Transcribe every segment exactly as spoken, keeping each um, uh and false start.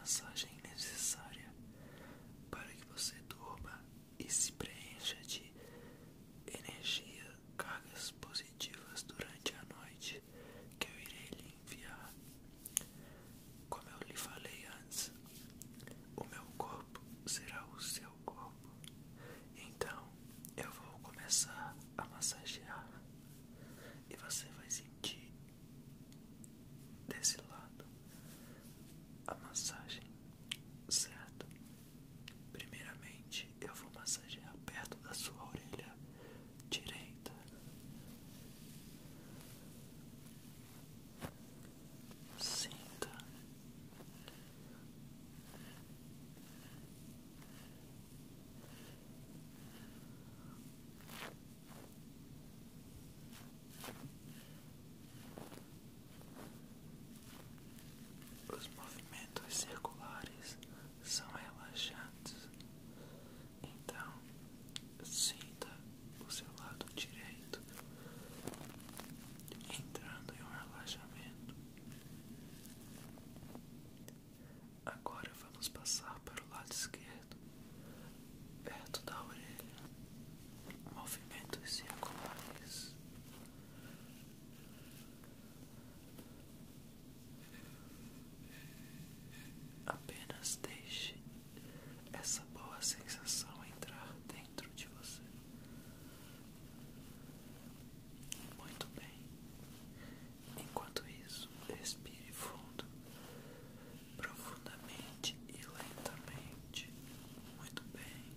massagem necessária para que você durma e se preencha de energia, cargas positivas durante a noite que eu irei lhe enviar. Como eu lhe falei antes, o meu corpo será o seu corpo. Então eu vou começar a massagear e você vai sentir desse lado a massagem, certo? Primeiramente eu vou massagear perto da sua orelha direita. Sinta. Os movimentos circulares são relaxantes, então sinta o seu lado direito entrando em um relaxamento. Agora vamos passar para o lado esquerdo, perto da orelha, movimentos circulares. Apenas deixe essa boa sensação entrar dentro de você. Muito bem. Enquanto isso, respire fundo, profundamente e lentamente. Muito bem.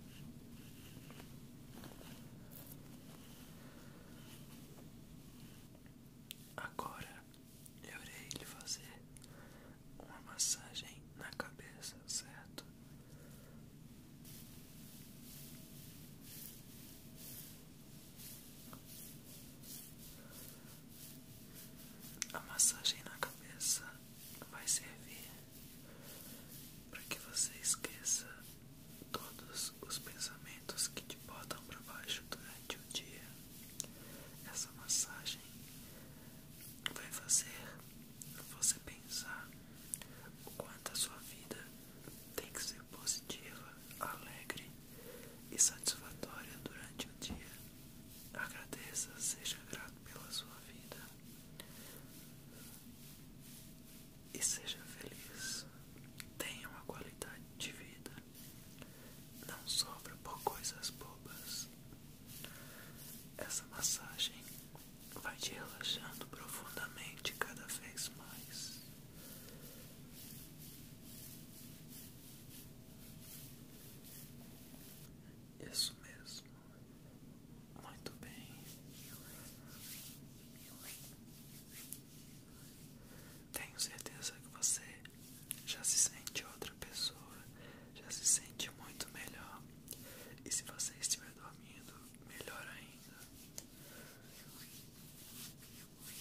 Agora eu irei lhe fazer uma massagem na cabeça, certo? A massagem na cabeça vai servir para que você esqueça todos os pensamentos que te botam para baixo durante o dia. Essa massagem vai fazer você pensar o quanto a sua vida tem que ser positiva, alegre e satisfatória durante o dia. Agradeça, seja grato pela sua vida e seja feliz. Tenha uma qualidade de vida. Não sofra por coisas bobas. Essa massagem vai te relaxando profundamente cada vez mais. Isso mesmo. Muito bem. Tenho certeza que você já se sente outra pessoa, já se sente muito melhor. E se você estiver dormindo, melhor ainda.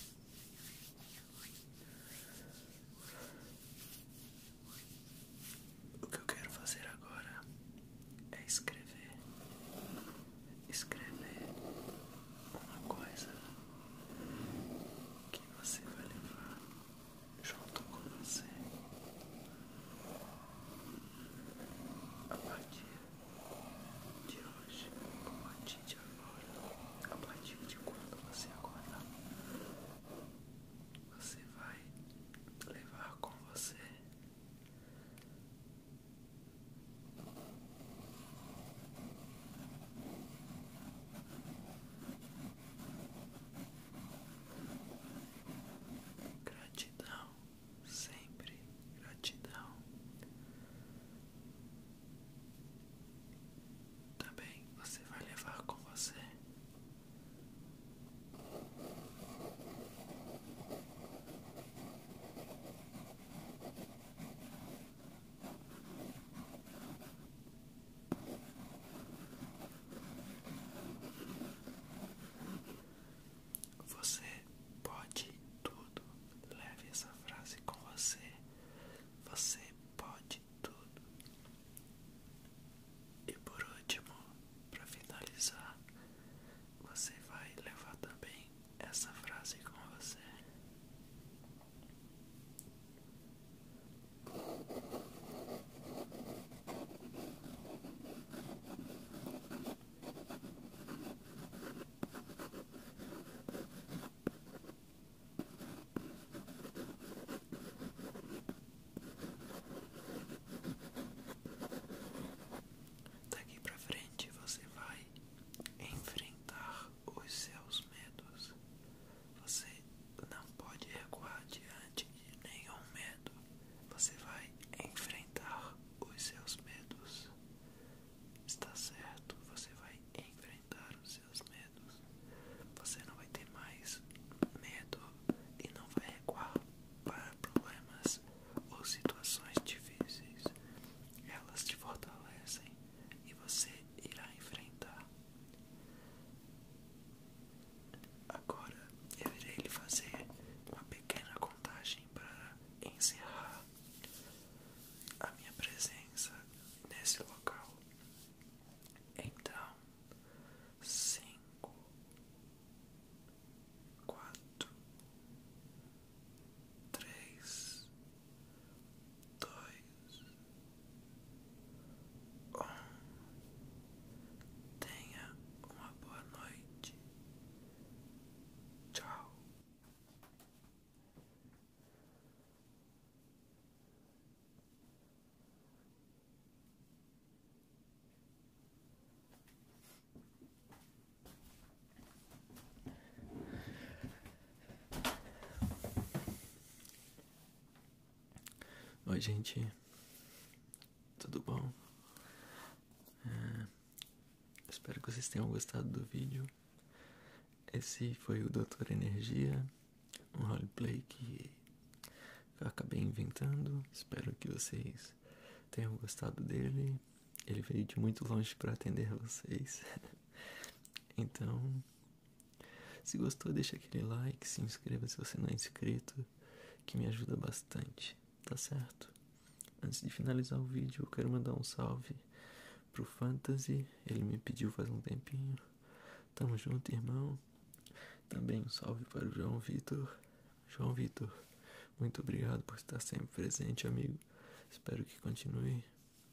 Oi, gente, tudo bom? É, espero que vocês tenham gostado do vídeo. Esse foi o doutor Energia, um roleplay que eu acabei inventando. Espero que vocês tenham gostado dele. Ele veio de muito longe para atender vocês. Então, se gostou, deixa aquele like, se inscreva se você não é inscrito, que me ajuda bastante, tá certo? Antes de finalizar o vídeo, eu quero mandar um salve pro Fantasy, ele me pediu faz um tempinho. Tamo junto, irmão. Também um salve para o João Vitor. João Vitor, muito obrigado por estar sempre presente, amigo. Espero que continue.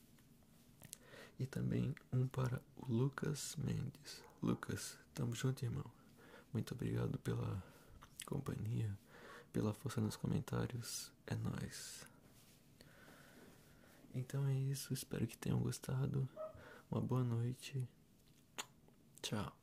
E também um para o Lucas Mendes. Lucas, tamo junto, irmão. Muito obrigado pela companhia, pela força nos comentários. É nóis. Então é isso, espero que tenham gostado. Uma boa noite. Tchau.